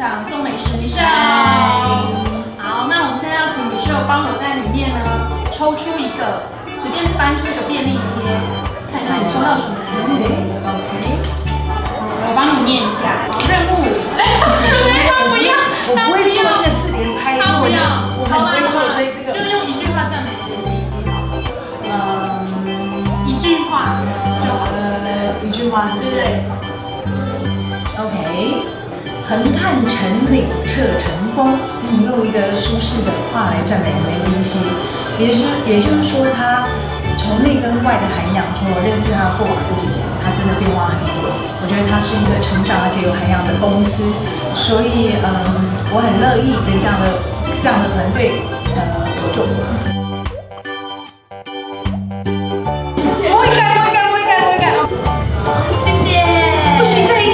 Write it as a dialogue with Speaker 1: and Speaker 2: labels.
Speaker 1: 享宋美食Michelle。好，那我们现在要请Michelle帮我在里面呢抽出一个，随便翻出一个便利贴，看看你抽到什么题目。OK， 我帮你念一下。好，任务。他不要，
Speaker 2: 我不会做那个4连拍，
Speaker 1: 他不要，
Speaker 2: 我很不会做，所以这个
Speaker 1: 就用一句话赞美 ABC 好了。一句话就好了。
Speaker 2: 一句话是不是？
Speaker 1: 对。
Speaker 2: OK， 横看成岭侧成峰，用一个舒适的话来赞美 ABC， 也就是说，他从内跟外的涵养，从我认识他过往这几年，他真的变化很多。我觉得他是一个成长而且有涵养的公司，所以我很乐意跟这样的团队合作。不会改。
Speaker 1: 谢谢。
Speaker 2: 不行，再一